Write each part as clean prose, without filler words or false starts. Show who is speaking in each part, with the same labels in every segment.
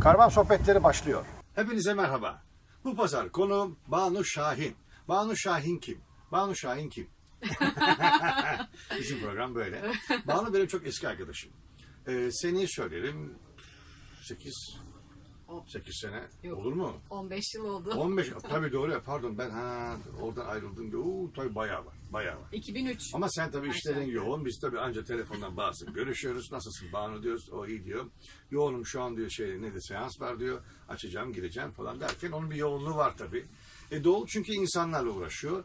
Speaker 1: Karman Sohbetleri başlıyor.
Speaker 2: Hepinize merhaba. Bu pazar konuğum Banu Şahin. Banu Şahin kim? Banu Şahin kim? Bizim program böyle. Banu benim çok eski arkadaşım. Seni söylerim 8 sene
Speaker 3: Yok.
Speaker 2: olur mu?
Speaker 3: 15 yıl oldu.
Speaker 2: 15 tabii doğru. Pardon ben oradan ayrıldım diye. Tabii bayağı var.
Speaker 3: 2003.
Speaker 2: Ama sen tabii işlerin yoğun. Biz tabii anca telefondan bazen görüşüyoruz. Nasılsın Banu diyoruz. O iyi diyor. Yoğunum şu an diyor seans var diyor. Açacağım gireceğim falan derken onun bir yoğunluğu var tabii. Doğru çünkü insanlarla uğraşıyor.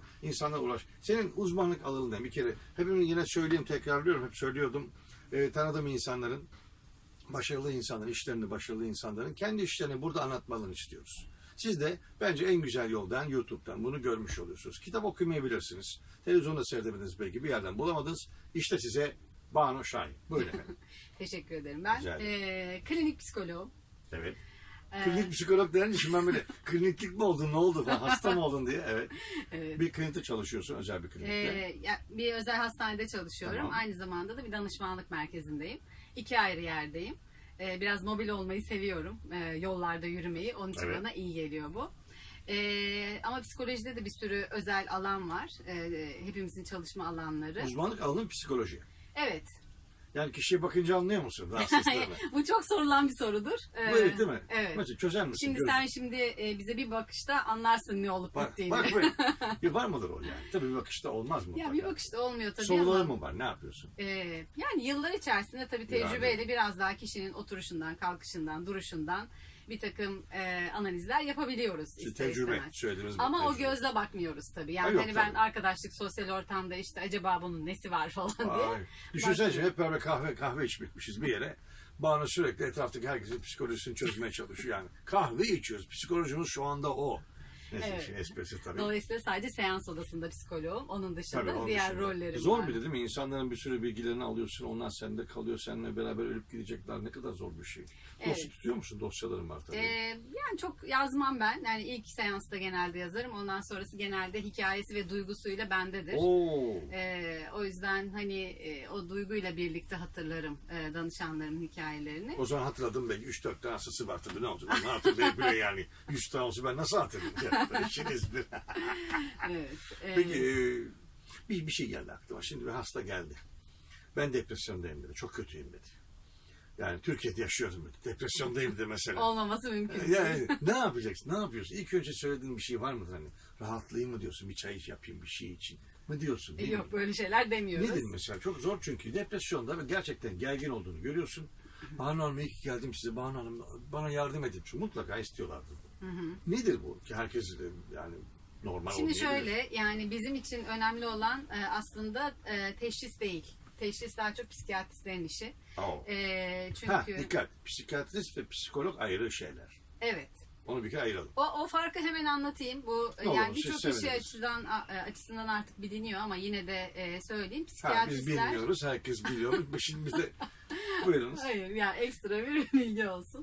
Speaker 2: Senin uzmanlık alanın ne? Bir kere hepimiz yine söyleyeyim tekrarlıyorum. Hep söylüyordum. Tanıdığım insanların başarılı insanların, işlerinde başarılı insanların kendi işlerini burada anlatmalarını istiyoruz. Siz de bence en güzel yoldan YouTube'dan bunu görmüş oluyorsunuz. Kitap okumayabilirsiniz. Televizyonda seyredemediniz belki bir yerden bulamadınız. İşte size Banu Şahin. Buyurun efendim.
Speaker 3: Teşekkür ederim. Ben klinik psikoloğum.
Speaker 2: Evet. Klinik psikolog denince şimdi ben böyle kliniklik mi oldun, ne oldu falan, hasta mı oldun diye. Evet. Bir klinikte çalışıyorsun, özel bir klinikte.
Speaker 3: Bir özel hastanede çalışıyorum.
Speaker 2: Tamam.
Speaker 3: Aynı zamanda da bir danışmanlık merkezindeyim. 2 ayrı yerdeyim. Biraz mobil olmayı seviyorum. Yollarda yürümeyi. Onun için bana iyi geliyor bu. Ama psikolojide de bir sürü özel alan var. Hepimizin çalışma alanları.
Speaker 2: Uzmanlık alanın psikoloji.
Speaker 3: Evet.
Speaker 2: Yani kişiye bakınca anlıyor musun rahatsızlığını?
Speaker 3: Bu çok sorulan bir sorudur.
Speaker 2: Bu evet değil mi?
Speaker 3: Evet.
Speaker 2: Mesela çözer misin?
Speaker 3: Şimdi sen bize bir bakışta anlarsın ne olup bittiğini.
Speaker 2: Bak bir var mıdır o yani? Tabii bir bakışta olmaz mı?
Speaker 3: Ya bir bakışta olmuyor tabii
Speaker 2: soruları
Speaker 3: ama.
Speaker 2: mı var? Ne yapıyorsun?
Speaker 3: Yani yıllar içerisinde tabii tecrübeyle biraz daha kişinin oturuşundan, kalkışından, duruşundan bir takım analizler yapabiliyoruz.
Speaker 2: Tecrübe söylediğiniz
Speaker 3: ama
Speaker 2: tecrübe.
Speaker 3: O gözle bakmıyoruz tabii. Yani
Speaker 2: yok,
Speaker 3: hani ben arkadaşlık, sosyal ortamda işte acaba bunun nesi var falan diye.
Speaker 2: Düşünsene hep beraber kahve içmişiz bir yere. Banu sürekli etraftaki herkesin psikolojisini çözmeye çalışıyor yani. Kahve içiyoruz. Psikolojimiz şu anda o. Neyse işin esprisi tabii.
Speaker 3: Dolayısıyla sadece seans odasında psikoloğum. Onun dışında
Speaker 2: tabii,
Speaker 3: diğer rollerim
Speaker 2: zor
Speaker 3: var.
Speaker 2: bir de değil mi? İnsanların bir sürü bilgilerini alıyorsun. Onlar sende kalıyor. Seninle beraber ölüp gidecekler. Ne kadar zor bir şey. Dosya tutuyor musun? Dosyalarım var tabii.
Speaker 3: Yani çok yazmam ben. Yani ilk seansta genelde yazarım. Ondan sonrası genelde hikayesi ve duygusuyla bendedir. O yüzden hani o duyguyla birlikte hatırlarım danışanlarımın hikayelerini.
Speaker 2: O zaman hatırladım belki 3-4 tane hastası var tabii ne olacak? Ne hatırlayabiliyor yani? 100 tane olsa ben nasıl hatırlayayım? İşiniz bir.
Speaker 3: Evet.
Speaker 2: Peki bir şey geldi aklıma. Şimdi bir hasta geldi. Ben depresyondayım dedi. Çok kötüyüm dedi. Yani Türkiye'de yaşıyorum dedi. Depresyondayım dedi mesela.
Speaker 3: Olmaması mümkün.
Speaker 2: Yani ne yapacaksın? Ne yapıyorsun? İlk önce söylediğin bir şey var mıdır? Hani rahatlayayım mı diyorsun? Bir çay yapayım bir şey için mi diyorsun?
Speaker 3: Yok böyle şeyler demiyoruz.
Speaker 2: Nedir mesela? Çok zor çünkü depresyonda ve gerçekten gergin olduğunu görüyorsun. Banu Hanım iyi ki geldim size. Banu Hanım bana yardım edin. Çünkü mutlaka istiyorlardı. Nedir bu? Ki herkes yani normal
Speaker 3: Şimdi şöyle yani bizim için önemli olan aslında teşhis değil. Teşhis daha çok psikiyatristlerin işi. Çünkü
Speaker 2: dikkat. Psikiyatrist ve psikolog ayrı şeyler.
Speaker 3: Evet.
Speaker 2: Onu bir kere ayıralım.
Speaker 3: O farkı hemen anlatayım. Bu yani birçok kişi açısından artık biliniyor ama yine de söyleyeyim.
Speaker 2: Biz bilmiyoruz, herkes biliyor. Şimdi bize buyurunuz.
Speaker 3: Hayır yani ekstra bir bilgi olsun.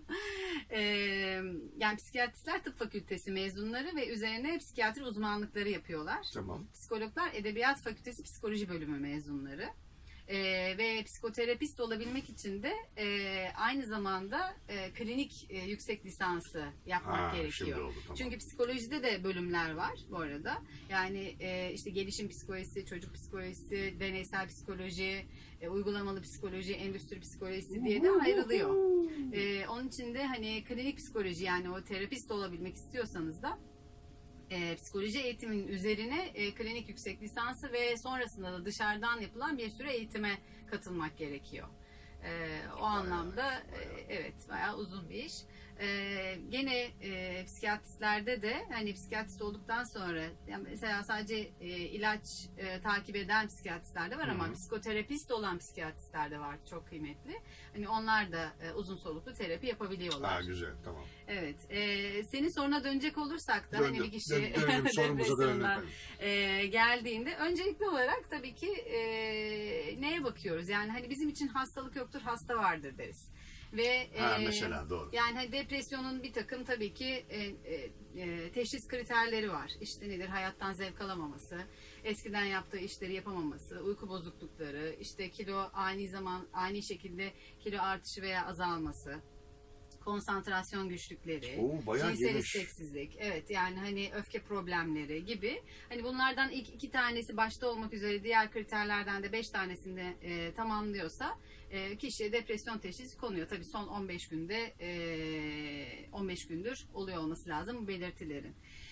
Speaker 3: Yani psikiyatristler tıp fakültesi mezunları ve üzerine psikiyatri uzmanlıkları yapıyorlar.
Speaker 2: Tamam.
Speaker 3: Psikologlar edebiyat fakültesi psikoloji bölümü mezunları. Ve psikoterapist olabilmek için de aynı zamanda klinik yüksek lisansı yapmak gerekiyor.
Speaker 2: Oldu, tamam.
Speaker 3: Çünkü psikolojide de bölümler var bu arada. Yani işte gelişim psikolojisi, çocuk psikolojisi, deneysel psikoloji, uygulamalı psikoloji, endüstri psikolojisi diye de ayrılıyor. Onun için de hani klinik psikoloji yani o terapist olabilmek istiyorsanız da psikoloji eğitiminin üzerine klinik yüksek lisansı ve sonrasında da dışarıdan yapılan bir sürü eğitime katılmak gerekiyor. O anlamda evet bayağı uzun bir iş. Gene psikiyatristlerde de hani psikiyatrist olduktan sonra yani mesela sadece ilaç takip eden psikiyatristler de var ama psikoterapist olan psikiyatristler de var çok kıymetli. Hani onlar da uzun soluklu terapi yapabiliyorlar.
Speaker 2: Güzel tamam.
Speaker 3: Evet. Senin soruna dönecek olursak da hani bir kişi
Speaker 2: depresyondan
Speaker 3: geldiğinde öncelikli olarak tabii ki neye bakıyoruz? Yani hani bizim için hastalık yoktur, hasta vardır deriz. Ve
Speaker 2: mesela doğru.
Speaker 3: Yani hani depresyonun bir takım tabii ki teşhis kriterleri var. İşte nedir? Hayattan zevk alamaması, eskiden yaptığı işleri yapamaması, uyku bozuklukları, işte kilo ani şekilde kilo artışı veya azalması, konsantrasyon güçlükleri,
Speaker 2: Bayağı
Speaker 3: cinsel
Speaker 2: geniş.
Speaker 3: isteksizlik, evet yani hani öfke problemleri gibi. Hani bunlardan ilk 2 tanesi başta olmak üzere diğer kriterlerden de 5 tanesini tamamlıyorsa kişiye depresyon teşhisi konuyor. Tabii son 15 günde 15 gündür oluyor olması lazım bu belirtilerin.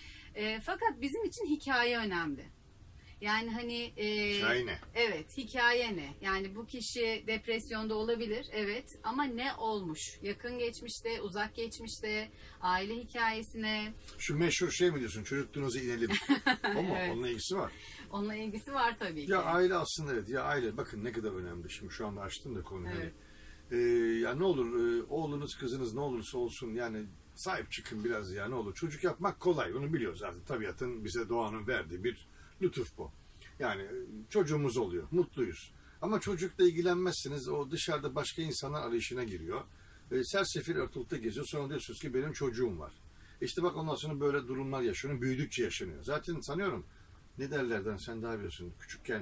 Speaker 3: Fakat bizim için hikaye önemli. Yani hani
Speaker 2: Hikaye ne?
Speaker 3: evet, hikaye ne? Yani bu kişi depresyonda olabilir, evet, ama ne olmuş? Yakın geçmişte, uzak geçmişte, aile hikayesine,
Speaker 2: Şu meşhur şey mi diyorsun? Çocukluğunuza inelim. O mu?
Speaker 3: Evet.
Speaker 2: Onunla ilgisi var.
Speaker 3: onunla ilgisi var tabii ki.
Speaker 2: Ya aile aslında evet. Ya aile bakın ne kadar önemli. Şimdi şu anda açtım da konuyu.
Speaker 3: Evet.
Speaker 2: Hani, ya ne olur oğlunuz kızınız ne olursa olsun yani sahip çıkın biraz ya ne olur. Çocuk yapmak kolay. Onu biliyoruz zaten. Tabiatın bize doğanın verdiği bir lütuf bu. Yani çocuğumuz oluyor. Mutluyuz. Ama çocukla ilgilenmezsiniz. O dışarıda başka insanlar arayışına giriyor. Sersefil ortalıkta geziyor. Sonra diyorsunuz ki benim çocuğum var. İşte bak ondan sonra böyle durumlar yaşanıyor. Büyüdükçe yaşanıyor. Zaten sanıyorum ne derlerden sen daha biliyorsun. Küçükken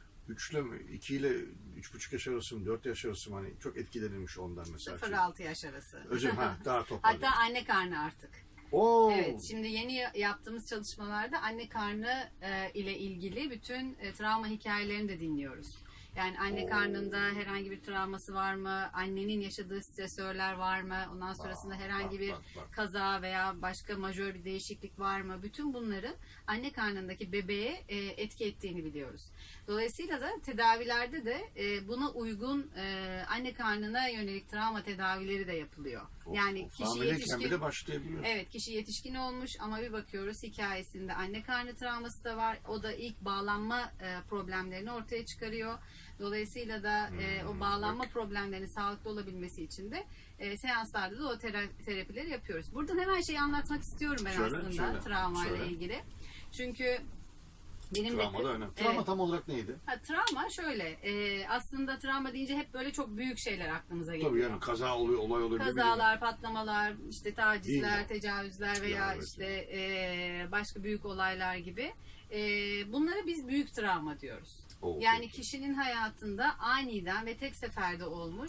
Speaker 2: 3 ile 2 ile 3,5 yaş arası mı 4 yaş arası mı hani çok etkilenilmiş ondan mesela.
Speaker 3: 0-6 yaş arası.
Speaker 2: Özür daha toparlı.
Speaker 3: Hatta anne karnı artık.
Speaker 2: Oo.
Speaker 3: Evet, şimdi yeni yaptığımız çalışmalarda anne karnı ile ilgili bütün travma hikayelerini de dinliyoruz. Yani anne karnında herhangi bir travması var mı? Annenin yaşadığı stresörler var mı? Ondan sonrasında herhangi bir kaza veya başka majör bir değişiklik var mı? Bütün bunların anne karnındaki bebeğe etki ettiğini biliyoruz. Dolayısıyla da tedavilerde de buna uygun anne karnına yönelik travma tedavileri de yapılıyor. Yani kişi yetişkin
Speaker 2: bile başlayabiliyor.
Speaker 3: Evet, kişi yetişkin olmuş ama bir bakıyoruz hikayesinde anne karnı travması da var. O da ilk bağlanma problemlerini ortaya çıkarıyor. Dolayısıyla da o bağlanma problemlerinin sağlıklı olabilmesi için de seanslarda da o terapileri yapıyoruz. Buradan hemen şeyi anlatmak istiyorum ben aslında travmayla ilgili. Çünkü benim
Speaker 2: Travma da önemli. Travma tam olarak neydi?
Speaker 3: Travma şöyle, aslında travma deyince hep böyle çok büyük şeyler aklımıza geliyor.
Speaker 2: Tabii yani kaza oluyor, olay oluyor.
Speaker 3: Kazalar, patlamalar, işte tacizler, tecavüzler veya
Speaker 2: Ya, evet.
Speaker 3: işte başka büyük olaylar gibi. Bunlara biz büyük travma diyoruz. Yani kişinin hayatında aniden ve tek seferde olmuş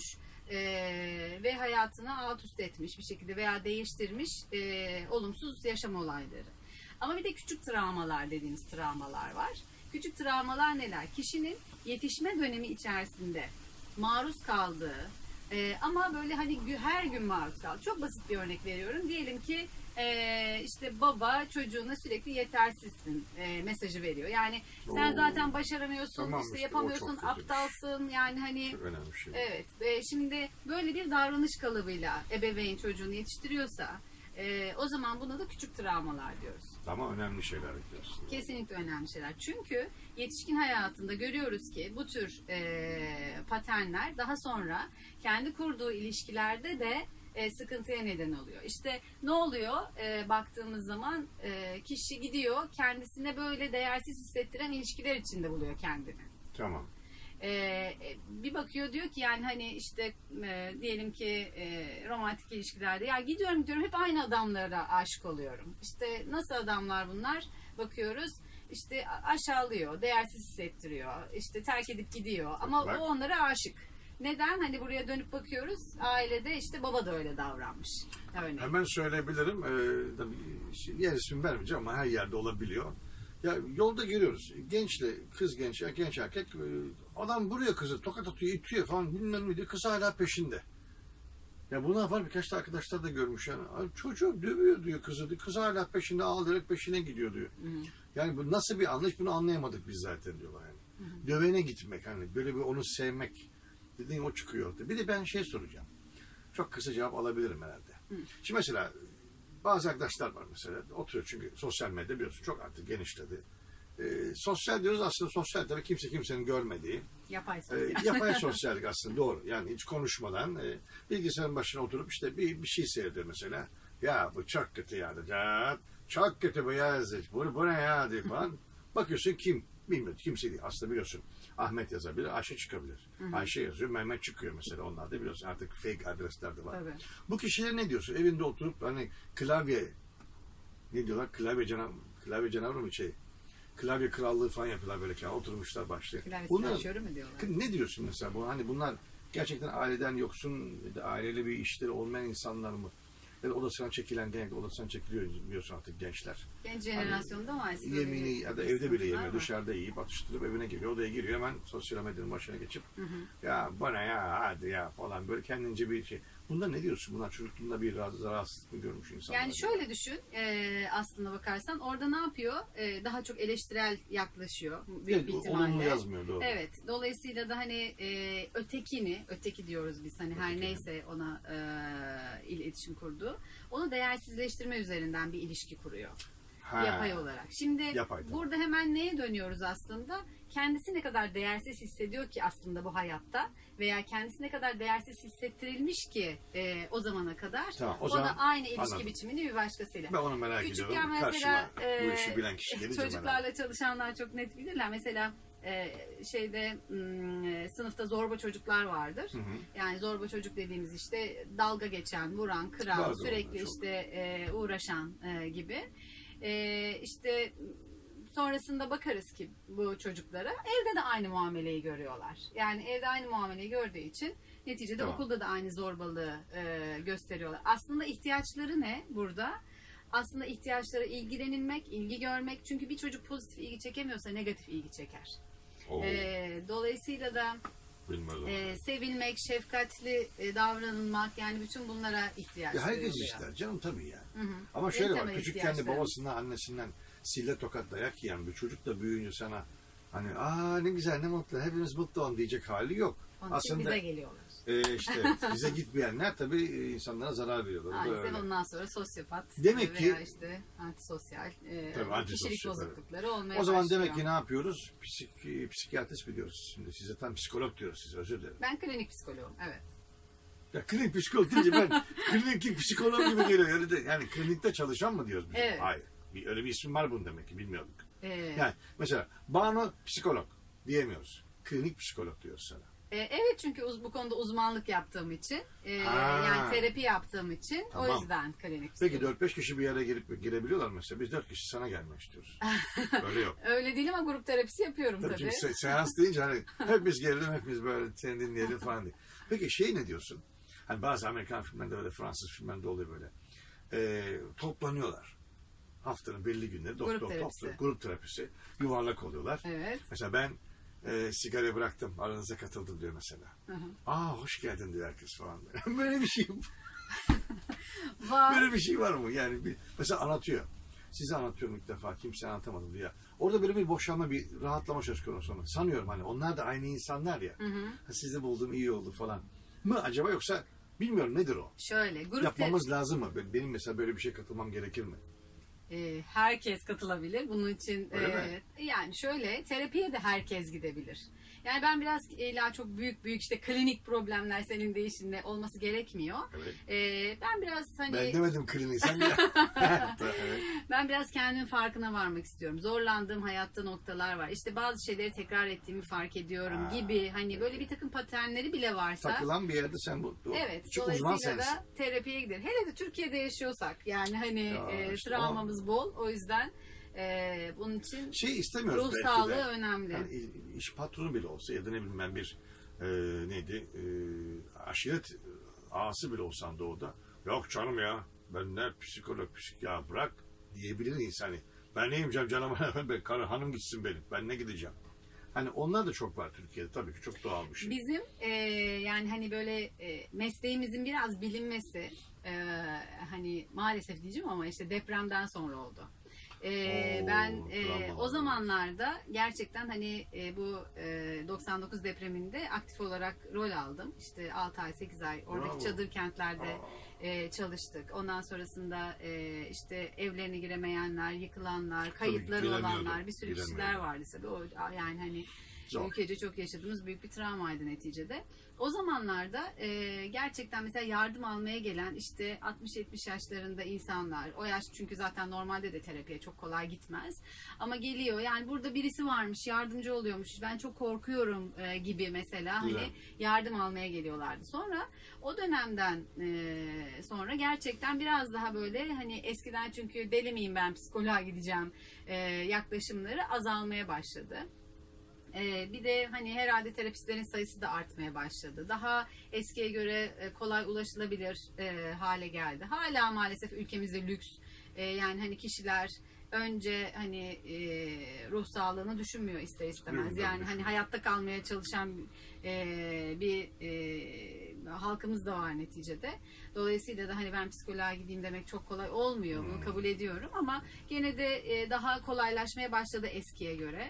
Speaker 3: ve hayatını alt üst etmiş bir şekilde veya değiştirmiş olumsuz yaşam olayları. Ama bir de küçük travmalar dediğimiz travmalar var. Küçük travmalar neler? Kişinin yetişme dönemi içerisinde maruz kaldığı ama böyle hani her gün maruz kaldı. Çok basit bir örnek veriyorum. Diyelim ki işte baba çocuğuna sürekli yetersizsin mesajı veriyor. Yani sen zaten başaramıyorsun,
Speaker 2: Tamam
Speaker 3: işte
Speaker 2: işte,
Speaker 3: yapamıyorsun,
Speaker 2: o çok kötü bir
Speaker 3: aptalsın. Yani hani
Speaker 2: Çok önemli bir şey.
Speaker 3: evet. Şimdi böyle bir davranış kalıbıyla ebeveyn çocuğunu yetiştiriyorsa o zaman buna da küçük travmalar diyoruz.
Speaker 2: Ama önemli şeyler diyorsun.
Speaker 3: Kesinlikle önemli şeyler. Çünkü yetişkin hayatında görüyoruz ki bu tür paternler daha sonra kendi kurduğu ilişkilerde de sıkıntıya neden oluyor. İşte ne oluyor baktığımız zaman kişi gidiyor kendisine böyle değersiz hissettiren ilişkiler içinde buluyor kendini.
Speaker 2: Tamam.
Speaker 3: Bir bakıyor diyor ki yani hani işte diyelim ki romantik ilişkilerde ya gidiyorum hep aynı adamlara aşık oluyorum. İşte nasıl adamlar bunlar? Bakıyoruz işte aşağılıyor, değersiz hissettiriyor, işte terk edip gidiyor ama o onlara aşık. Neden? Hani buraya dönüp bakıyoruz ailede işte baba da öyle davranmış. Örneğin.
Speaker 2: Hemen söyleyebilirim. Tabii yer ismi vermeyeceğim ama her yerde olabiliyor. Ya yolda görüyoruz. Gençle kız genç erkek adam buraya kızı tokat atıyor, itiyor falan bilmem ne diyor. Kız hala peşinde. Ya bu ne yapar? Birkaç da arkadaşlar da görmüş yani. Çocuğu dövüyor diyor kızı. Kız hala peşinde ağlayarak peşine gidiyor diyor. Yani bu nasıl bir anlayış bunu anlayamadık biz zaten diyorlar yani. Dövene gitmek hani böyle bir onu sevmek dediğin o çıkıyor. Bir de ben şey soracağım. Çok kısa cevap alabilirim herhalde. Şimdi mesela bazı arkadaşlar var mesela oturuyor çünkü sosyal medya biliyorsun çok artık genişledi. Sosyal diyoruz aslında sosyal tabii kimse kimsenin görmediği.
Speaker 3: Yapay sosyal.
Speaker 2: Yapay sosyallik aslında doğru. Yani hiç konuşmadan bilgisayarın başına oturup işte bir şey seyrediyor mesela. Ya bu çok kötü ya. Çok kötü bu ya. Bu ne ya diye falan. Bakıyorsun kim? Bilmiyorum kimse değil. Aslında biliyorsun Ahmet yazabilir, Ayşe çıkabilir. Ayşe yazıyor, Mehmet çıkıyor mesela. Onlar da biliyorsun artık fake adresler de var.
Speaker 3: Tabii.
Speaker 2: Bu kişiler ne diyorsun? Evinde oturup hani klavye ne diyorlar? Klavye canavarı mı şey? Klavye krallığı falan yapıyorlar böyle ki oturmuşlar başlıyor.
Speaker 3: Klavye mi diyorlar?
Speaker 2: Ne diyorsun mesela bu? Hani bunlar gerçekten aileden yoksun, aileyle bir işleri olmayan insanlar mı? Ya da odasına çekilen, genelde odasına çekiliyor biliyorsun artık gençler.
Speaker 3: Genç jenerasyonda maalesef öyle
Speaker 2: Yemeğini ya da evde bile
Speaker 3: sıkıntılar
Speaker 2: yemiyor.
Speaker 3: var.
Speaker 2: Dışarıda yiyip atıştırıp evine geliyor. Odaya giriyor, hemen sosyal medyanın başına geçip ya bana ya hadi ya falan böyle kendince bir şey. Bunda ne diyorsun? Bunlar çocukluğunda bir rahatsızlık mı görmüş insanlar?
Speaker 3: Yani şöyle düşün, aslında bakarsan orada ne yapıyor? Daha çok eleştirel yaklaşıyor büyük bir
Speaker 2: Evet,
Speaker 3: ihtimalle.
Speaker 2: olumlu yazmıyor, doğru.
Speaker 3: Evet, dolayısıyla da hani öteki diyoruz biz hani her
Speaker 2: Öteki.
Speaker 3: neyse ona iletişim kurduğu, onu değersizleştirme üzerinden bir ilişki kuruyor.
Speaker 2: Ha.
Speaker 3: Yapay olarak. Şimdi
Speaker 2: Yapay, tamam.
Speaker 3: burada hemen neye dönüyoruz aslında? Kendisi ne kadar değersiz hissediyor ki aslında bu hayatta veya kendisi ne kadar değersiz hissettirilmiş ki o zamana kadar,
Speaker 2: Tamam, o
Speaker 3: o
Speaker 2: zaman
Speaker 3: da aynı ilişki
Speaker 2: anladım.
Speaker 3: biçimini bir başkasıyla.
Speaker 2: Ben onu merak
Speaker 3: Küçükken
Speaker 2: ediyorum.
Speaker 3: mesela
Speaker 2: Karşıma bu işi bilen kişi gelince merak
Speaker 3: çocuklarla çalışanlar çok net bilirler. Mesela sınıfta zorba çocuklar vardır. Yani zorba çocuk dediğimiz işte dalga geçen, vuran, kıran,
Speaker 2: Dalga
Speaker 3: sürekli
Speaker 2: olan, çok.
Speaker 3: işte uğraşan gibi. İşte sonrasında bakarız ki bu çocuklara evde de aynı muameleyi görüyorlar. Yani evde aynı muameleyi gördüğü için neticede
Speaker 2: Tamam.
Speaker 3: okulda da aynı zorbalığı gösteriyorlar. Aslında ihtiyaçları ne burada? Aslında ihtiyaçları ilgilenilmek, ilgi görmek. Çünkü bir çocuk pozitif ilgi çekemiyorsa negatif ilgi çeker.
Speaker 2: Oo,
Speaker 3: Dolayısıyla da
Speaker 2: bilmem.
Speaker 3: sevilmek, şefkatli davranılmak, yani bütün bunlara ihtiyaç
Speaker 2: Ya herkes
Speaker 3: duyuluyor.
Speaker 2: ister canım tabii yani.
Speaker 3: Hı hı.
Speaker 2: Ama
Speaker 3: En
Speaker 2: şöyle bak,
Speaker 3: temel
Speaker 2: küçükken de
Speaker 3: ihtiyaçlarımız.
Speaker 2: babasından annesinden sille tokat dayak yiyen bir çocuk da büyüyünce sana hani ne güzel ne mutlu hepimiz mutlu olun diyecek hali yok.
Speaker 3: Onun için bize geliyorlar.
Speaker 2: İşte bize gitmeyenler tabii insanlara zarar veriyorlar. O da
Speaker 3: Maalesef
Speaker 2: öyle.
Speaker 3: ondan sonra sosyopat
Speaker 2: Demek
Speaker 3: veya
Speaker 2: ki-
Speaker 3: işte antisosyal
Speaker 2: Tabii, antisosyal,
Speaker 3: kişilik
Speaker 2: evet.
Speaker 3: bozuklukları olmaya
Speaker 2: O zaman
Speaker 3: başlıyor.
Speaker 2: demek ki ne yapıyoruz? Psikiyatrist mi diyoruz? Şimdi size tam psikolog diyoruz size, özür dilerim.
Speaker 3: Ben klinik psikoloğum, evet.
Speaker 2: Ya klinik psikolog deyince ben klinik psikolog gibi geliyor. Yani klinikte çalışan mı diyoruz biz?
Speaker 3: Evet.
Speaker 2: Hayır. Öyle bir isim var bunun demek ki, bilmiyorduk.
Speaker 3: Ee,
Speaker 2: Yani mesela Banu psikolog diyemiyoruz. Klinik psikolog diyoruz sana.
Speaker 3: evet, çünkü bu konuda uzmanlık yaptığım için,
Speaker 2: Ha.
Speaker 3: yani terapi yaptığım için
Speaker 2: Tamam.
Speaker 3: o yüzden klinik
Speaker 2: Peki
Speaker 3: psikolog.
Speaker 2: 4-5 kişi bir yere girebiliyorlar mesela. Biz 4 kişi sana gelmek istiyoruz. Öyle yok.
Speaker 3: Öyle değil ama grup terapisi yapıyorum
Speaker 2: Tabii
Speaker 3: tabii.
Speaker 2: çünkü seans deyince hani hepimiz gelelim, hepimiz böyle seni dinleyelim falan diye. Peki ne diyorsun? Hani bazı Amerikan filmlerinde böyle, Fransız filmlerinde oluyor böyle. Toplanıyorlar. Haftanın belli günleri grup terapisi. Yuvarlak oluyorlar.
Speaker 3: Evet.
Speaker 2: Mesela ben sigara bıraktım, aranıza katıldım diyor mesela. Hoş geldin diyor herkes falan. Böyle bir şey
Speaker 3: Var.
Speaker 2: böyle bir şey var mı? Yani mesela anlatıyor. Size anlatıyorum ilk defa, kimse anlatamadım diyor. Orada böyle bir boşalma, bir rahatlama söz konusu. Sanıyorum hani onlar da aynı insanlar ya. Sizi buldum, iyi oldu falan. Mı acaba, yoksa bilmiyorum, nedir o?
Speaker 3: Şöyle,
Speaker 2: Yapmamız lazım mı? Benim mesela böyle bir şey katılmam gerekir mi?
Speaker 3: herkes katılabilir. Bunun için
Speaker 2: Öyle mi?
Speaker 3: yani şöyle, terapiye de herkes gidebilir. Yani ben biraz illa çok büyük işte klinik problemler senin deyişinle olması gerekmiyor.
Speaker 2: Evet.
Speaker 3: Ben biraz hani
Speaker 2: Ben demedim kliniği, sen ya. Evet.
Speaker 3: ben biraz kendimin farkına varmak istiyorum. Zorlandığım hayatta noktalar var. İşte bazı şeyleri tekrar ettiğimi fark ediyorum gibi. Hani böyle bir takım paternleri bile varsa.
Speaker 2: Takılan bir yerde sen
Speaker 3: Evet.
Speaker 2: Çok uzman
Speaker 3: Dolayısıyla
Speaker 2: sensin.
Speaker 3: da terapiye gider. Hele de Türkiye'de yaşıyorsak. Yani hani
Speaker 2: Ya işte
Speaker 3: travmamız bol. O yüzden bunun için
Speaker 2: istemiyoruz
Speaker 3: ruh
Speaker 2: belki
Speaker 3: sağlığı
Speaker 2: de.
Speaker 3: önemli.
Speaker 2: Yani iş patronu bile olsa ya da ne bileyim ben bir aşiret ağası bile olsan doğuda, yok canım ya ben ne psikolog ya bırak diyebilir insan. Hani, ben neyim canım ben hanım gitsin benim, ben ne gideceğim. Hani onlar da çok var Türkiye'de, tabii ki çok doğal bir şey.
Speaker 3: Bizim yani hani böyle mesleğimizin biraz bilinmesi hani maalesef diyeceğim ama işte depremden sonra oldu. Ben o zamanlarda gerçekten hani bu 99 depreminde aktif olarak rol aldım. İşte 6 ay 8 ay oradaki
Speaker 2: Bravo.
Speaker 3: çadır kentlerde çalıştık. Ondan sonrasında işte evlerine giremeyenler, yıkılanlar, kayıpları
Speaker 2: giremiyordum,
Speaker 3: olanlar, bir sürü kişiler
Speaker 2: giremiyordum.
Speaker 3: vardı tabii. Yani hani
Speaker 2: Zor.
Speaker 3: ülkece çok yaşadığımız büyük bir travmaydı neticede. O zamanlarda gerçekten mesela yardım almaya gelen işte 60-70 yaşlarında insanlar, o yaş çünkü zaten normalde de terapiye çok kolay gitmez. Ama geliyor, yani burada birisi varmış, yardımcı oluyormuş, ben çok korkuyorum gibi mesela
Speaker 2: Güzel.
Speaker 3: hani yardım almaya geliyorlardı. Sonra o dönemden sonra gerçekten biraz daha böyle hani eskiden çünkü deli miyim ben psikoloğa gideceğim yaklaşımları azalmaya başladı. Bir de hani herhalde terapistlerin sayısı da artmaya başladı. Daha eskiye göre kolay ulaşılabilir hale geldi. Hala maalesef ülkemizde lüks. Yani hani kişiler önce hani ruh sağlığını düşünmüyor ister istemez. Yani hani hayatta kalmaya çalışan bir halkımız da var neticede. Dolayısıyla da hani ben psikoloğa gideyim demek çok kolay olmuyor. Bunu kabul ediyorum ama gene de daha kolaylaşmaya başladı eskiye göre.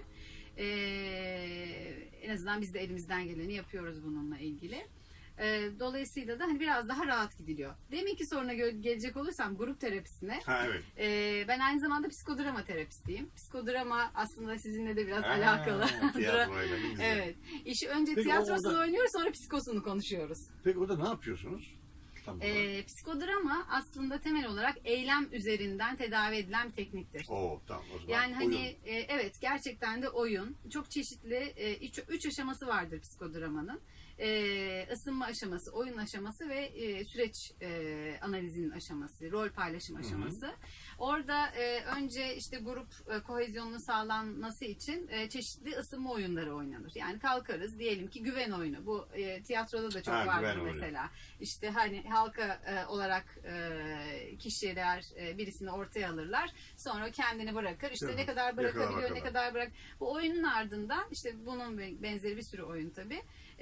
Speaker 3: En azından biz de elimizden geleni yapıyoruz bununla ilgili. Dolayısıyla da hani biraz daha rahat gidiliyor. Deminki soruna gelecek olursam grup terapisine.
Speaker 2: Ha, evet.
Speaker 3: Ben aynı zamanda psikodrama terapistiyim. Psikodrama aslında sizinle de biraz alakalı.
Speaker 2: Tiyatroyla, ne güzel.
Speaker 3: Evet. İşi önce
Speaker 2: Peki,
Speaker 3: tiyatrosunu
Speaker 2: orada-
Speaker 3: oynuyoruz, sonra psikosunu konuşuyoruz.
Speaker 2: Peki orada ne yapıyorsunuz? Tam olarak.
Speaker 3: Psikodrama aslında temel olarak eylem üzerinden tedavi edilen bir tekniktir.
Speaker 2: Tamam o zaman.
Speaker 3: Yani hani
Speaker 2: Oyun.
Speaker 3: evet, gerçekten de oyun. Çok çeşitli 3 aşaması vardır psikodramanın. Isınma aşaması, oyun aşaması ve süreç analizinin aşaması, rol paylaşım aşaması. Orada önce işte grup kohezyonunun sağlanması için çeşitli ısınma oyunları oynanır. Yani kalkarız, diyelim ki güven oyunu. Bu tiyatroda da çok vardır
Speaker 2: güven oyunu.
Speaker 3: mesela. İşte hani halka olarak kişiler birisini ortaya alırlar. Sonra kendini bırakır. İşte
Speaker 2: Evet.
Speaker 3: ne kadar bırakabiliyor,
Speaker 2: Yakala
Speaker 3: ne
Speaker 2: bakalım.
Speaker 3: kadar bırak. Bu oyunun ardından işte bunun benzeri bir sürü oyun tabii.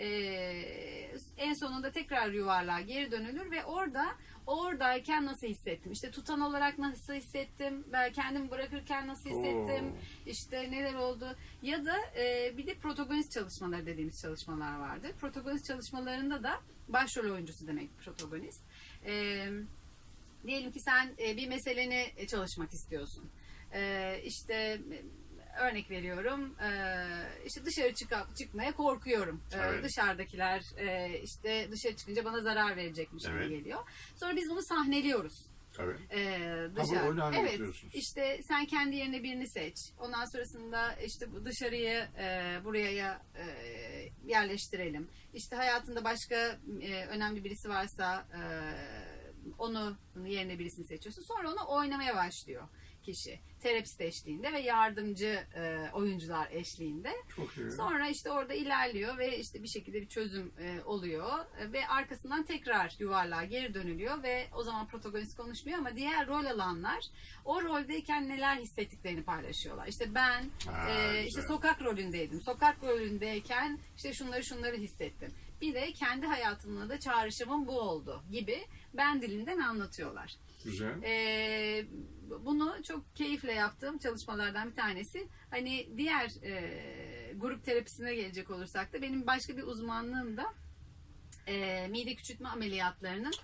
Speaker 3: En sonunda tekrar yuvarlığa geri dönülür ve oradayken nasıl hissettim? İşte tutan olarak nasıl hissettim? Ben kendimi bırakırken nasıl hissettim? İşte neler oldu? Ya da bir de protagonist çalışmaları dediğimiz çalışmalar vardır. Protagonist çalışmalarında da başrol oyuncusu demek protagonist. Diyelim ki sen bir meseleni çalışmak istiyorsun. İşte örnek veriyorum, işte dışarı çıkmaya korkuyorum.
Speaker 2: Evet.
Speaker 3: Dışarıdakiler işte dışarı çıkınca bana zarar verecekmiş gibi
Speaker 2: Evet.
Speaker 3: geliyor. Sonra biz bunu sahneliyoruz.
Speaker 2: Tabii.
Speaker 3: Dışarı.
Speaker 2: oyunu haline
Speaker 3: Evet,
Speaker 2: getiriyorsunuz.
Speaker 3: işte sen kendi yerine birini seç. Ondan sonrasında işte bu dışarıyı buraya yerleştirelim. İşte hayatında başka önemli birisi varsa onu yerine birisini seçiyorsun. Sonra onu oynamaya başlıyor kişi. Terapist eşliğinde ve yardımcı oyuncular eşliğinde.
Speaker 2: Çok iyi.
Speaker 3: Sonra işte orada ilerliyor ve işte bir şekilde bir çözüm oluyor ve arkasından tekrar yuvarlığa geri dönülüyor ve o zaman protagonist konuşmuyor ama diğer rol alanlar o roldeyken neler hissettiklerini paylaşıyorlar. İşte ben işte
Speaker 2: güzel.
Speaker 3: sokak rolündeydim. Sokak rolündeyken işte şunları hissettim. Bir de kendi hayatımda da çağrışımım bu oldu gibi ben dilinden anlatıyorlar.
Speaker 2: Güzel.
Speaker 3: Bunu çok keyifle yaptığım çalışmalardan bir tanesi. Hani diğer grup terapisine gelecek olursak da benim başka bir uzmanlığım da mide küçültme ameliyatlarının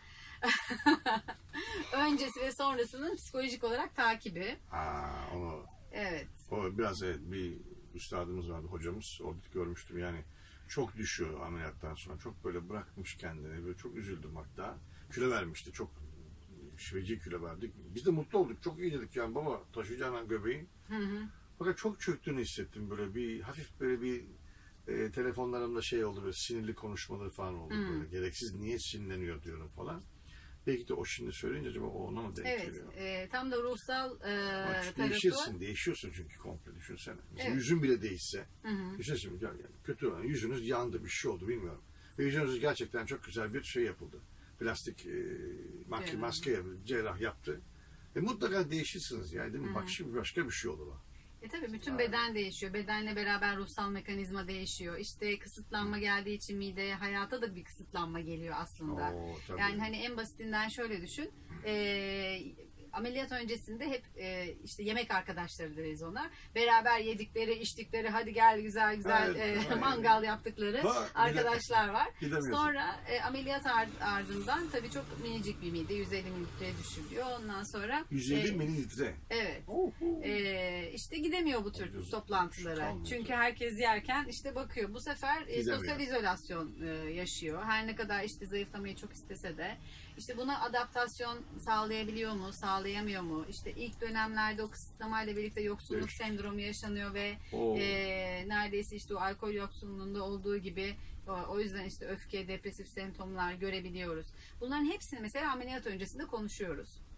Speaker 3: öncesi ve sonrasının psikolojik olarak takibi.
Speaker 2: Onu
Speaker 3: Evet.
Speaker 2: o biraz bir üstadımız vardı, hocamız. Orada görmüştüm yani. Çok düşüyor ameliyattan sonra. Çok böyle bırakmış kendini. Böyle çok üzüldüm hatta. Kilo vermişti. Çok feci kilo verdik. Biz de mutlu olduk. Çok iyi dedik yani, baba taşıyacağın göbeğin. Fakat çok çöktüğünü hissettim. Böyle bir hafif böyle bir telefonlarımda şey oldu, böyle sinirli konuşmaları falan oldu. Böyle gereksiz, niye sinirleniyor diyorum falan. Belki de o şimdi söyleyince acaba o ona mı denk
Speaker 3: Evet.
Speaker 2: geliyor?
Speaker 3: Tam da ruhsal
Speaker 2: Değişiyorsun. Değişiyorsun çünkü komple, düşünsene. Mesela
Speaker 3: Evet.
Speaker 2: yüzün bile değişse. Düşünsene şimdi, yani kötü olan yüzünüz yandı, bir şey oldu bilmiyorum. Ve yüzünüz gerçekten çok güzel bir şey yapıldı. Plastik maske yapıldı, cerrah yaptı. Mutlaka değişirsiniz yani, değil mi? Bak şimdi başka bir şey olur o.
Speaker 3: Tabii bütün beden değişiyor. Bedenle beraber ruhsal mekanizma değişiyor. İşte kısıtlanma geldiği için mideye, hayata da bir kısıtlanma geliyor aslında.
Speaker 2: Tabii.
Speaker 3: Yani hani en basitinden şöyle düşün. Ameliyat öncesinde hep işte yemek arkadaşları deriz ona. Beraber yedikleri, içtikleri, hadi gel güzel güzel
Speaker 2: Evet,
Speaker 3: mangal yaptıkları arkadaşlar var.
Speaker 2: Gidemiyorsun.
Speaker 3: Sonra ameliyat ardından tabii çok minicik bir mide, 150 mililitreye düşürüyor. Ondan sonra
Speaker 2: 150 mililitre.
Speaker 3: evet. İşte gidemiyor bu tür toplantılara.
Speaker 2: Kalmıyor.
Speaker 3: Çünkü herkes yerken işte bakıyor. Bu sefer
Speaker 2: Gidemiyor.
Speaker 3: sosyal izolasyon yaşıyor. Her ne kadar işte zayıflamayı çok istese de işte buna adaptasyon sağlayabiliyor mu, sağlayamıyor mu? İşte ilk dönemlerde o kısıtlamayla birlikte yoksunluk sendromu yaşanıyor ve neredeyse işte o alkol yoksunluğunda olduğu gibi o yüzden işte öfke, depresif semptomlar görebiliyoruz. Bunların hepsini mesela ameliyat öncesinde konuşuyoruz.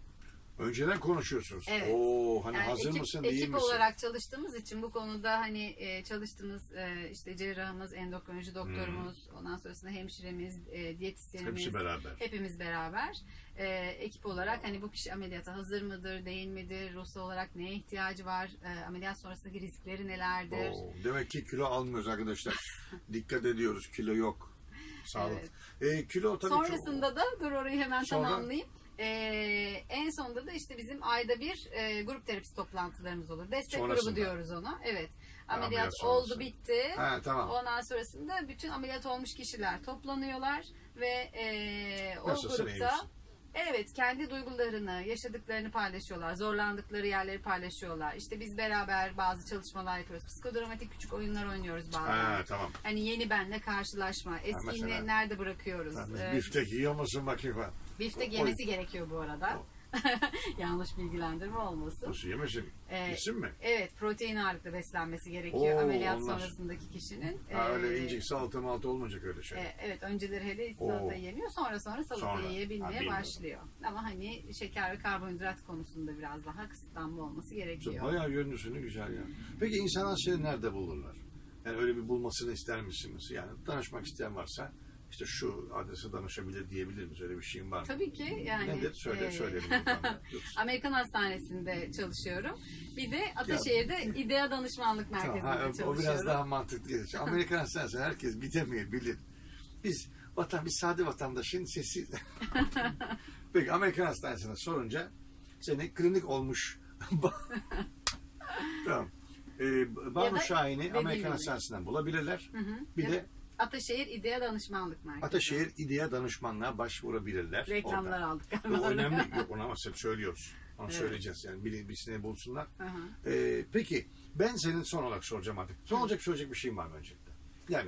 Speaker 2: Önceden konuşuyorsunuz.
Speaker 3: Evet.
Speaker 2: Oo, hani
Speaker 3: Yani
Speaker 2: hazır mısın, değil
Speaker 3: ekip
Speaker 2: misin?
Speaker 3: olarak çalıştığımız için bu konuda hani çalıştığımız işte cerrahımız, endokrinoloji doktorumuz, ondan sonrasında hemşiremiz, diyetisyenimiz,
Speaker 2: Hepsi beraber.
Speaker 3: hepimiz beraber ekip olarak hani bu kişi ameliyata hazır mıdır, değil midir, ruhsal olarak neye ihtiyacı var, ameliyat sonrasındaki riskleri nelerdir?
Speaker 2: Oo, demek ki kilo almıyoruz arkadaşlar. Dikkat ediyoruz, kilo yok. Sağlık. Kilo tabii
Speaker 3: Sonrasında da dur orayı hemen
Speaker 2: Sonra?
Speaker 3: tamamlayayım. En sonunda da işte bizim ayda bir grup terapisi toplantılarımız olur. Destek
Speaker 2: Sonrasında.
Speaker 3: grubu diyoruz ona. Evet. Ameliyat
Speaker 2: Ameliyat sonrası.
Speaker 3: oldu, bitti.
Speaker 2: Ha, tamam.
Speaker 3: Ondan sonrasında bütün ameliyat olmuş kişiler toplanıyorlar ve o
Speaker 2: Nasılsın, iyi
Speaker 3: grupta
Speaker 2: misin?
Speaker 3: evet kendi duygularını, yaşadıklarını paylaşıyorlar. Zorlandıkları yerleri paylaşıyorlar. İşte biz beraber bazı çalışmalar yapıyoruz. Psikodramatik küçük oyunlar oynuyoruz bazen.
Speaker 2: Ha, tamam.
Speaker 3: Hani yeni benle karşılaşma. Eskiyi
Speaker 2: mesela-
Speaker 3: nerede bırakıyoruz?
Speaker 2: Biftek yiyor musun bakayım falan.
Speaker 3: Biftek yemesi gerekiyor bu arada. Yanlış bilgilendirme olmasın.
Speaker 2: Nasıl yemesin? Yesin mi?
Speaker 3: Evet, protein ağırlıklı beslenmesi gerekiyor
Speaker 2: Oo,
Speaker 3: ameliyat
Speaker 2: onlar-
Speaker 3: sonrasındaki kişinin.
Speaker 2: Ha, öyle incik salata malta olmayacak öyle şey.
Speaker 3: Evet, önceleri hele hiç salata yemiyor, sonra salatayı
Speaker 2: Sonra.
Speaker 3: yiyebilmeye
Speaker 2: bilmiyorum.
Speaker 3: başlıyor. Ama hani şeker ve karbonhidrat konusunda biraz daha kısıtlanma olması gerekiyor.
Speaker 2: Bayağı yönlüsünü güzel ya. Peki insanlar seni nerede bulurlar? Yani öyle bir bulmasını ister misiniz? Yani danışmak isteyen varsa işte şu adrese danışabilir diyebilir miyiz? Öyle bir şeyin var mı?
Speaker 3: Tabii ki yani.
Speaker 2: Nedir? Söyleyelim lütfen.
Speaker 3: Amerikan Hastanesi'nde çalışıyorum. Bir de Ataşehir'de İDEA Danışmanlık Merkezi'nde
Speaker 2: Tamam,
Speaker 3: çalışıyorum.
Speaker 2: o biraz daha mantıklı gelir. Amerikan hastanesi herkes bilir. Biz sade vatandaşın sesi. Peki Amerikan hastanesine sorunca seni klinik olmuş. Tamam. Banu Şahin'i
Speaker 3: dediğim
Speaker 2: Amerikan
Speaker 3: gibi.
Speaker 2: Hastanesi'nden bulabilirler. Bir de
Speaker 3: Ataşehir İDEA Danışmanlık Merkezi.
Speaker 2: Ataşehir İDEA danışmanlığa başvurabilirler.
Speaker 3: Reklamlar
Speaker 2: Oradan.
Speaker 3: aldık.
Speaker 2: O önemli. Yok, ona hep söylüyoruz. Onu
Speaker 3: Evet.
Speaker 2: söyleyeceğiz yani birisine bulsunlar.
Speaker 3: Hı hı.
Speaker 2: Peki ben senin son olarak soracağım artık. Son olacak söyleyecek bir şeyim var mı öncelikle? Yani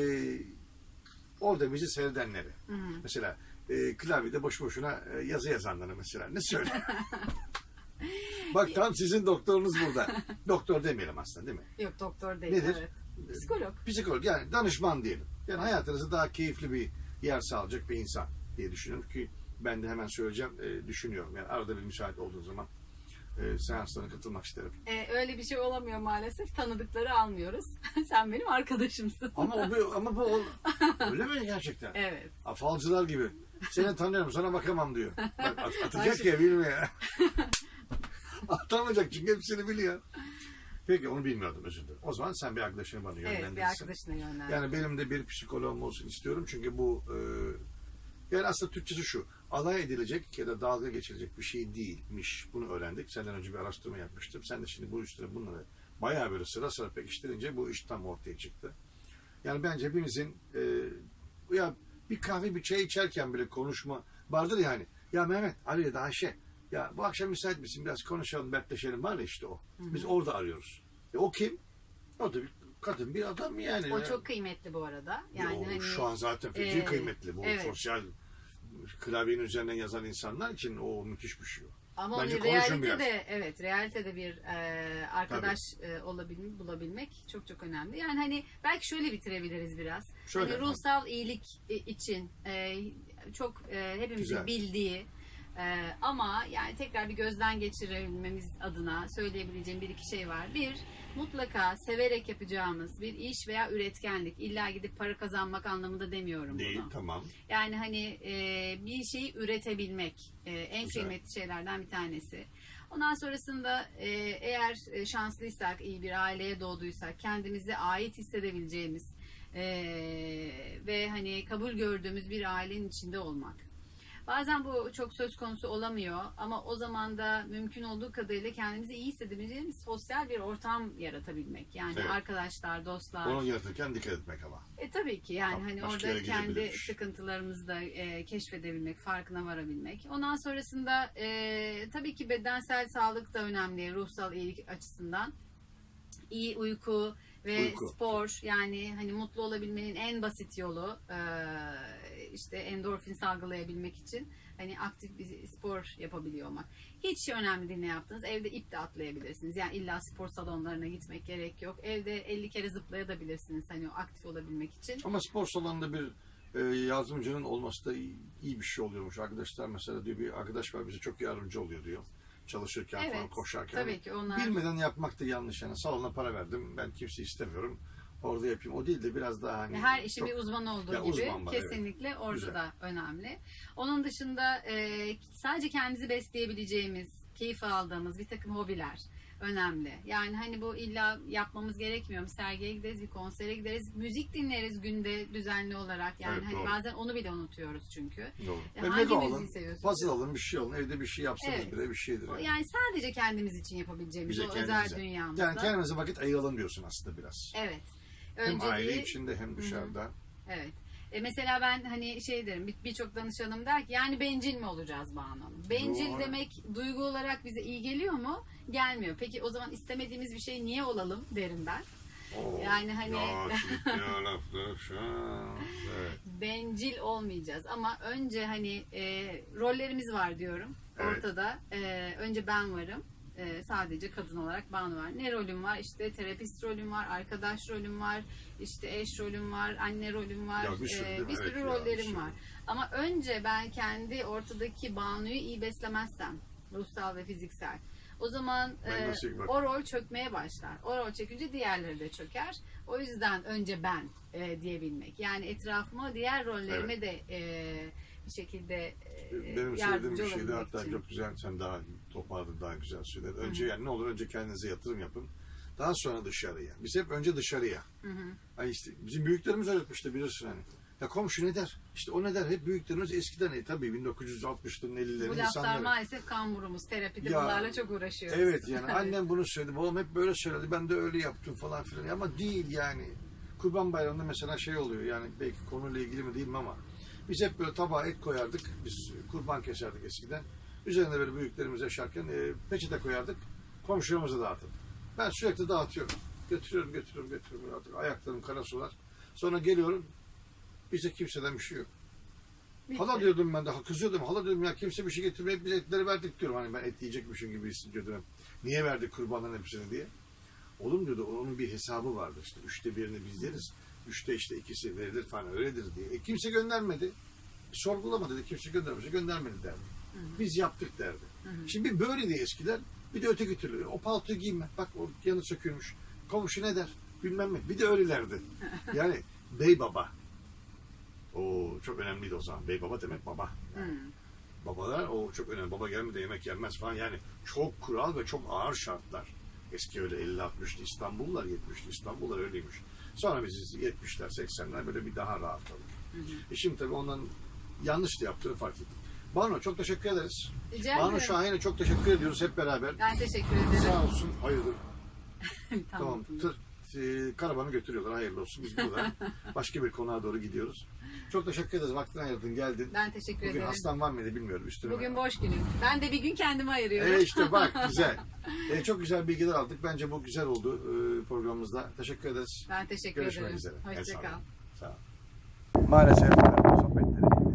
Speaker 2: orada bizi seyredenlere mesela klavyede boş boşuna yazı yazanlara mesela ne söyle? Bak tam sizin doktorunuz burada. Doktor demeyelim aslında değil mi?
Speaker 3: Yok doktor değil.
Speaker 2: Nedir?
Speaker 3: Evet. Psikolog.
Speaker 2: Psikolog yani danışman diyelim. Yani hayatınızı daha keyifli bir yer sağlayacak bir insan diye düşünüyorum ki ben de hemen söyleyeceğim düşünüyorum. Yani arada bir müsait olduğu zaman seanslarına katılmak isterim.
Speaker 3: Öyle bir şey olamıyor maalesef. Tanıdıkları almıyoruz. Sen benim arkadaşımsın.
Speaker 2: Ama bu öyle mi gerçekten?
Speaker 3: Evet.
Speaker 2: Falcılar gibi. Seni tanıyorum sana bakamam diyor. Bak, atacak ya bilmiyor. Atamayacak çünkü hepsini biliyor. Peki onu bilmiyordum özür dilerim. O zaman sen bir arkadaşını bana yönlendirirsin.
Speaker 3: Evet bir arkadaşına yönlendir.
Speaker 2: Yani benim de bir psikoloğum olsun istiyorum çünkü bu yani aslında Türkçesi şu alay edilecek ya da dalga geçilecek bir şey değilmiş. Bunu öğrendik. Senden önce bir araştırma yapmıştım. Sen de şimdi bu üstüne bunları bayağı böyle sıra sıra pekiştirince bu iş tam ortaya çıktı. Yani bence hepimizin ya bir kahve bir çay içerken bile konuşma vardır yani. Ya Mehmet, Ali ya da Ayşe ya bu akşam müsait misin? Biraz konuşalım, dertleşelim var ya işte o. Biz orada arıyoruz. O kim? O da bir kadın, bir adam mı yani?
Speaker 3: O çok kıymetli bu arada. Yani hani,
Speaker 2: Şu an zaten feci kıymetli. Bu
Speaker 3: evet.
Speaker 2: sosyal klavyenin üzerinden yazan insanlar için o müthiş bir şey.
Speaker 3: Ama
Speaker 2: Bence
Speaker 3: bir
Speaker 2: konuşun
Speaker 3: realitede bir arkadaş bulabilmek çok çok önemli. Yani hani belki şöyle bitirebiliriz biraz.
Speaker 2: Şöyle.
Speaker 3: Hani ruhsal iyilik için çok hepimizin
Speaker 2: Güzel.
Speaker 3: bildiği ama yani tekrar bir gözden geçirebilmemiz adına söyleyebileceğim bir iki şey var. Bir, mutlaka severek yapacağımız bir iş veya üretkenlik. İlla gidip para kazanmak anlamında demiyorum
Speaker 2: Değil,
Speaker 3: bunu.
Speaker 2: tamam.
Speaker 3: Yani hani bir şeyi üretebilmek en
Speaker 2: Güzel.
Speaker 3: kıymetli şeylerden bir tanesi. Ondan sonrasında eğer şanslıysak, iyi bir aileye doğduysak, kendimize ait hissedebileceğimiz ve hani kabul gördüğümüz bir ailenin içinde olmak. Bazen bu çok söz konusu olamıyor ama o zaman da mümkün olduğu kadarıyla kendimizi iyi hissedebileceğimiz sosyal bir ortam yaratabilmek. Yani
Speaker 2: Evet.
Speaker 3: arkadaşlar, dostlar.
Speaker 2: Onu yaratırken dikkat etmek ama.
Speaker 3: Tabii ki yani
Speaker 2: Tamam,
Speaker 3: hani
Speaker 2: başka
Speaker 3: orada
Speaker 2: yere
Speaker 3: kendi
Speaker 2: gidebilirmiş.
Speaker 3: sıkıntılarımızı da keşfedebilmek, farkına varabilmek. Ondan sonrasında tabii ki bedensel sağlık da önemli ruhsal iyilik açısından. İyi uyku ve spor yani hani mutlu olabilmenin en basit yolu işte endorfin salgılayabilmek için hani aktif bir spor yapabiliyor olmak. Hiç önemli değil ne yaptınız. Evde ip de atlayabilirsiniz. Yani illa spor salonlarına gitmek gerek yok. Evde 50 kere zıplayabilirsiniz hani o aktif olabilmek için.
Speaker 2: Ama spor salonunda bir Yardımcının olması da iyi bir şey oluyormuş. Arkadaşlar mesela diyor, bir arkadaş var bize çok yardımcı oluyor diyor. Çalışırken
Speaker 3: Evet,
Speaker 2: falan, koşarken.
Speaker 3: tabii ki onlar...
Speaker 2: Bilmeden yapmak da yanlış. Yani salona para verdim, ben kimseyi istemiyorum, orada yapayım. O değil de biraz daha hani...
Speaker 3: Her işin bir uzman olduğu gibi
Speaker 2: uzman var,
Speaker 3: kesinlikle
Speaker 2: evet.
Speaker 3: orada
Speaker 2: Güzel.
Speaker 3: da önemli. Onun dışında sadece kendimizi besleyebileceğimiz, keyif aldığımız bir takım hobiler önemli. Yani hani bu illa yapmamız gerekmiyor. Bir sergiye gideriz, bir konsere gideriz, müzik dinleriz günde düzenli olarak. Yani
Speaker 2: Evet,
Speaker 3: hani
Speaker 2: doğru.
Speaker 3: bazen onu bile unutuyoruz çünkü.
Speaker 2: Doğru.
Speaker 3: Hangi
Speaker 2: Lego
Speaker 3: müziği
Speaker 2: alın,
Speaker 3: seviyorsunuz?
Speaker 2: puzzle alın, bir şey alın, evde bir şey yapsanız
Speaker 3: Evet.
Speaker 2: bile bir şeydir. Yani,
Speaker 3: Yani sadece kendimiz için yapabileceğimiz
Speaker 2: Bize
Speaker 3: o özel
Speaker 2: kendimize.
Speaker 3: dünyamızda.
Speaker 2: Yani kendimize vakit ayıralım diyorsun aslında biraz.
Speaker 3: Evet.
Speaker 2: Hem aile
Speaker 3: Önceliği-
Speaker 2: içinde hem dışarıda.
Speaker 3: Evet. Mesela ben hani şey derim, birçok danışanım der ki yani bencil mi olacağız Banu Hanım? Bencil
Speaker 2: Doğru.
Speaker 3: demek duygu olarak bize iyi geliyor mu? Gelmiyor. Peki o zaman istemediğimiz bir şey niye olalım derim ben.
Speaker 2: Oo,
Speaker 3: Yani hani-
Speaker 2: ya laflar şu an. Evet.
Speaker 3: Bencil olmayacağız ama önce hani rollerimiz var diyorum
Speaker 2: Evet.
Speaker 3: ortada. Önce ben varım. Sadece kadın olarak Banu var. Ne rolüm var? İşte terapist rolüm var, arkadaş rolüm var, işte eş rolüm var, anne rolüm var.
Speaker 2: Ya bir sürü değil mi?
Speaker 3: Bir sürü
Speaker 2: Evet ya,
Speaker 3: rollerim
Speaker 2: bir sürü.
Speaker 3: var. Ama önce ben kendi ortadaki Banu'yu iyi beslemezsem, ruhsal ve fiziksel, o zaman
Speaker 2: Ben nasıl bak-
Speaker 3: o rol çökmeye başlar. O rol çökünce diğerleri de çöker. O yüzden önce ben diyebilmek. Yani etrafıma, diğer rollerime de bir şekilde
Speaker 2: Benim söylediğim
Speaker 3: yardımcı
Speaker 2: bir şeydi,
Speaker 3: olabilmek
Speaker 2: hatta
Speaker 3: için.
Speaker 2: çok güzel, sen daha toparladın, daha güzel söyledin. Önce yani ne olur, önce kendinize yatırım yapın. Daha sonra dışarıya. Biz hep önce dışarıya. Hani işte bizim büyüklerimiz öğretmişti, bilirsin hani. Ya komşu ne der? İşte o ne der? Hep büyüklerimiz eskiden, tabii 1960'ların 50'lerin
Speaker 3: Bu laflar
Speaker 2: insanları.
Speaker 3: maalesef kamburumuz. Terapide
Speaker 2: Ya,
Speaker 3: bunlarla çok uğraşıyoruz.
Speaker 2: Evet yani annem bunu söyledi, babam hep böyle söyledi, ben de öyle yaptım falan filan. Ama değil yani. Kurban Bayramı'nda mesela şey oluyor, yani belki konuyla ilgili mi değil mi ama biz hep böyle tabağa et koyardık, biz kurban keserdik eskiden. Üzerine böyle büyüklerimiz yaşarken peçete koyardık, komşularımıza dağıtırdık. Ben sürekli dağıtıyorum. Götürüyorum artık ayaklarım kara sular. Sonra geliyorum, bize kimseden bir şey yok.
Speaker 3: Bitti.
Speaker 2: Hala diyordum ben de, kızıyordum. Hala diyordum ya, kimse bir şey getirmiyor, hep biz etleri verdik diyorum. Hani ben et yiyecekmişim gibi hissediyordum hep. Niye verdik kurbanların hepsini diye. Oğlum diyordu, onun bir hesabı vardı işte. 1/3'ünü biz yeriz. 2'si verilir falan, öyledir diye. Kimse göndermedi. Sorgulama dedi, kimse göndermedi derdi. Biz yaptık derdi. Şimdi böyleydi eskiler. Bir de öteki türlü. O paltoyu giyme. Bak o yanı sökülmüş. Komşu ne der? Bilmem ne. Bir de öylelerdi. Yani bey baba. O çok önemliydi o zaman. Bey baba demek baba. Yani babalar o çok önemli. Baba gelmedi yemek yenmez falan. Yani çok kural ve çok ağır şartlar. Eski öyle 50-60'lı İstanbullular, 70'li İstanbullular öyleymiş. Sonra biz 70'ler 80'ler böyle bir daha rahatladık. Şimdi tabii ondan yanlış da yaptığını fark ettim. Banu çok teşekkür ederiz.
Speaker 3: Rica
Speaker 2: Banu
Speaker 3: ederim.
Speaker 2: Şahin'e çok teşekkür ediyoruz hep beraber.
Speaker 3: Ben teşekkür ederim.
Speaker 2: Sağ olsun. Hayırdır.
Speaker 3: Tamam.
Speaker 2: Tamam. Karavanı götürüyorlar. Hayırlı olsun. Biz burada başka bir konuğa doğru gidiyoruz. Çok teşekkür ederiz. Vaktini ayırdın, geldin.
Speaker 3: Ben teşekkür
Speaker 2: Bugün
Speaker 3: ederim.
Speaker 2: hastan var mıydı bilmiyorum. Üstüne
Speaker 3: Bugün
Speaker 2: mi?
Speaker 3: boş günüm. Ben de bir gün kendime ayırıyorum.
Speaker 2: İşte bak güzel. Çok güzel bilgiler aldık. Bence bu güzel oldu programımızda. Teşekkür ederiz.
Speaker 3: Ben teşekkür
Speaker 2: Görüşmek
Speaker 3: ederim.
Speaker 2: üzere.
Speaker 3: Hoşça kal.
Speaker 2: Sağ ol. Maalesef sohbetleri